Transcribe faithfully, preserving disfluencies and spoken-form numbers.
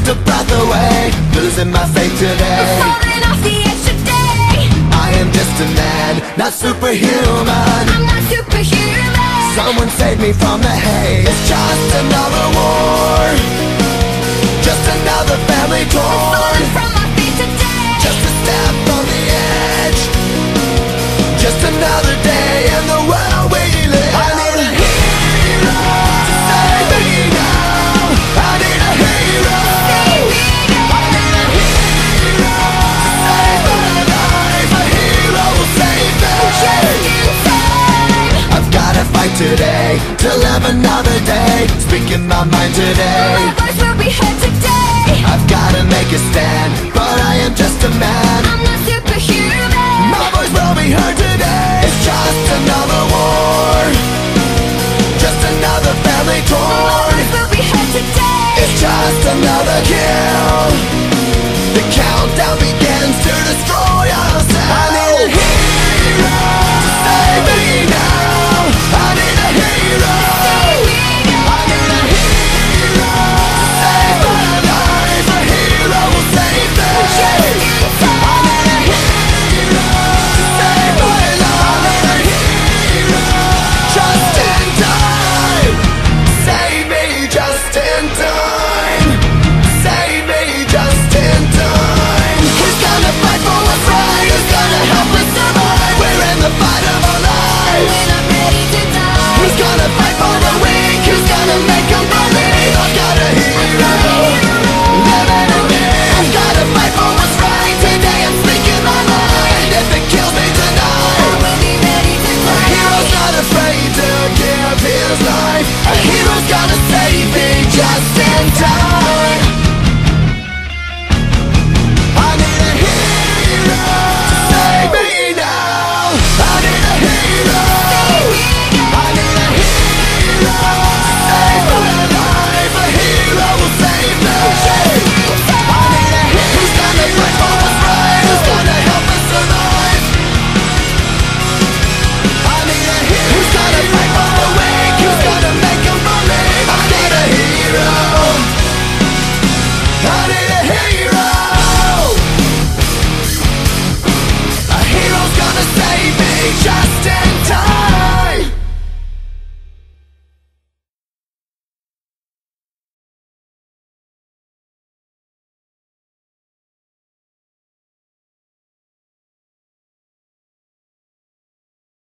a breath away, losing my faith today. Falling off the edge today. I am just a man, not superhuman. I'm not superhuman. Someone save me from the haze. It's just another war, just another family torn. Falling from my feet today. Just a step on the edge, just another day in the world we live. I need a hero to save me now. I need a hero. Save me now. I need a hero to save my life. A hero will save me. Just in time. I've gotta fight today to live another day, speaking my mind today. My voice will be heard today. I've gotta make a stand, but I am just a man. I'm not superhuman. My voice will be heard today. It's just another war, just another family My torn. voice will be heard today. It's just another kill. The countdown begins to destroy ourselves. I need a hero to save me now. I need a hero. Save me now. I need a hero to save my life. A hero will save me. Just in time. I need a hero to save my life. I need a hero just in time. Save me just in time. Save me just in time. Who's gonna fight for what's right? Who's gonna help us survive? We're in the fight of our lives. When I'm ready to die. Who's gonna fight for the weak? Who's gonna make them believe? I've got a hero living in me. I've gotta fight for what's right. Today I'm speaking my mind. If it kills me I tonight, will be ready to a die. hero's not afraid to give his life. A hero's gonna save me just in time. I need a hero to save me now. I need a hero. I need a hero to save my life. A hero will save me. I need a hero who's gonna fight for what's right. Who's gonna help us survive? I need a hero who's gonna fight for the weak. Who's gonna make them believe? I need a hero. I need a hero. A hero's gonna save me just in